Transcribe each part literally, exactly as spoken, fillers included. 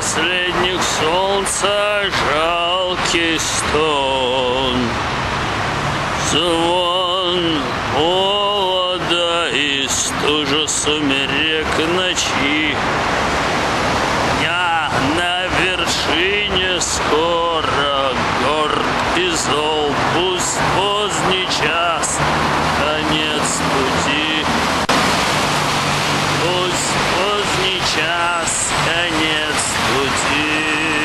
последних солнца жалкий стон, звон холода и стужа сумерек ночи. Я на вершине скоро, горд и зол, пусть поздний час, конец пути. Пусть поздний час, конец пути.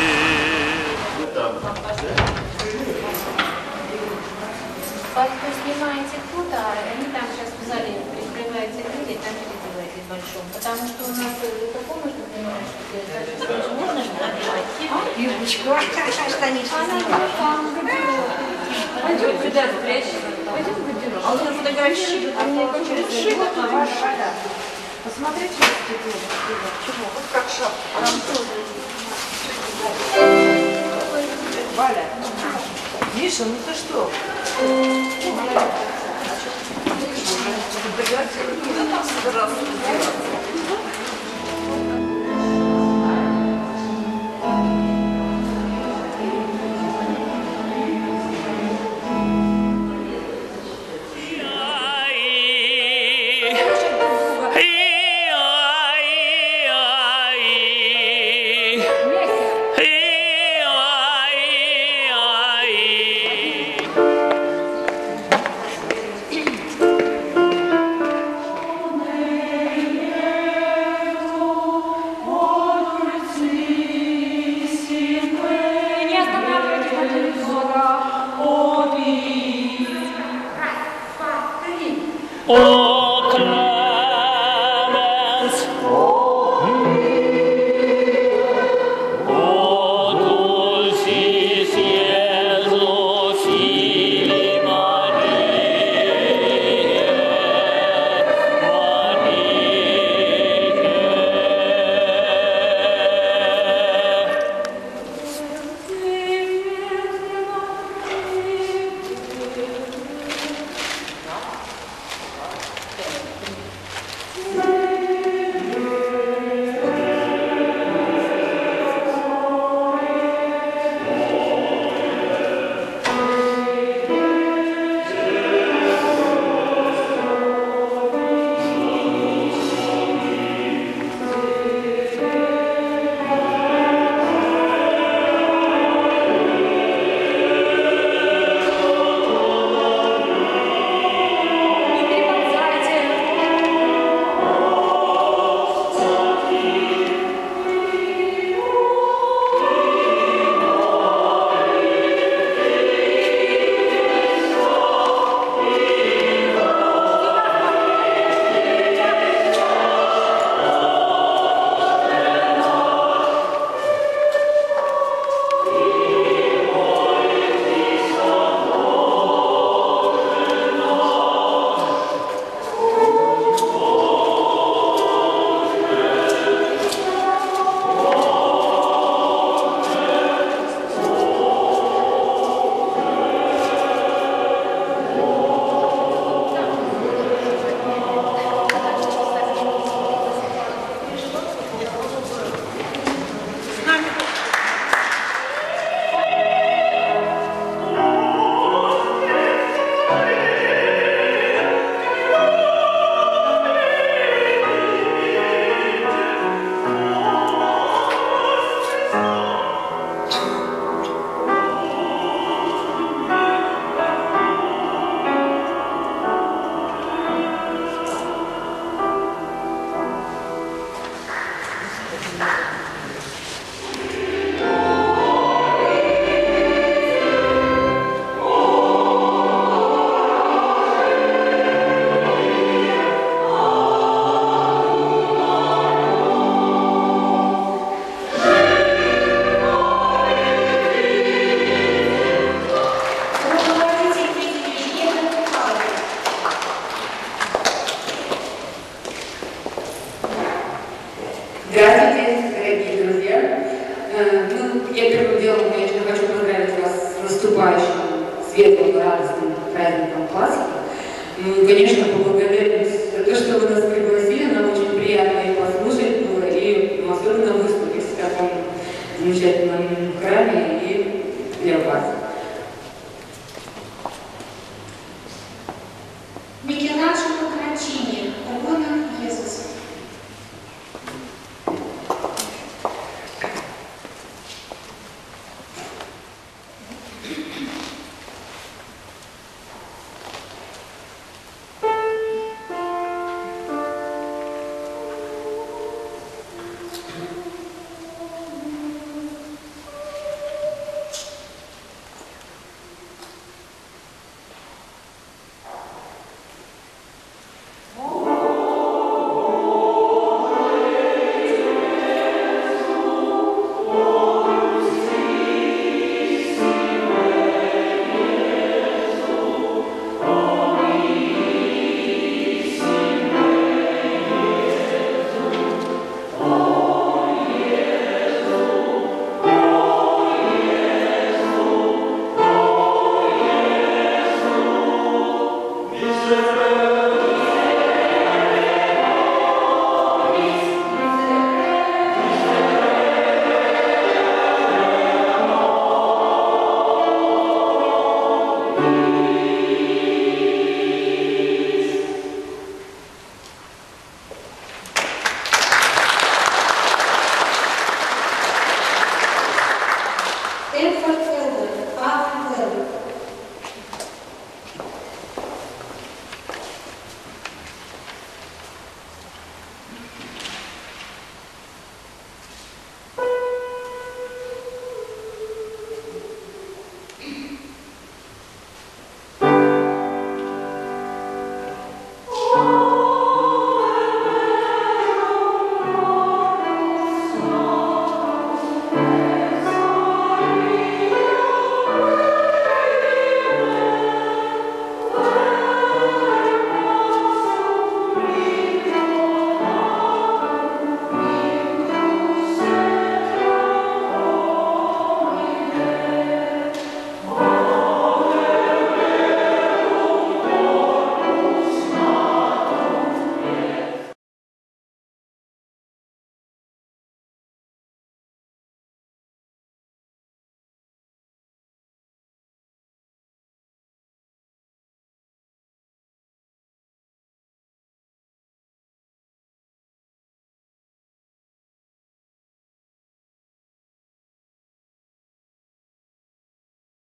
Вы снимаете тут, а они там сейчас в зале прикрываете двери, там переделаете большом. Потому что у нас это комнату, понимаешь, где можно же набивать? Юбочку, штанишки. Пойдем сюда спрячься. Пойдем в гардероб. А у меня фотографии, а мне очень на ваш шаг. Посмотрите, чего? Вот как шапка. Там тоже. Валя. Миша, ну ты что? Там собирался. О, Клеменс! О, Дульсис Иисус и Мария, Здравствуйте, дорогие друзья. Ну, я первым делом, конечно, хочу поздравить вас с наступающим светлым, радостным праздником Пасхи. Ну, конечно, поблагодарить за то, что вы нас пригласили. Нам очень приятно и послушать было, и особенно выступить в таком замечательном храме и леопард.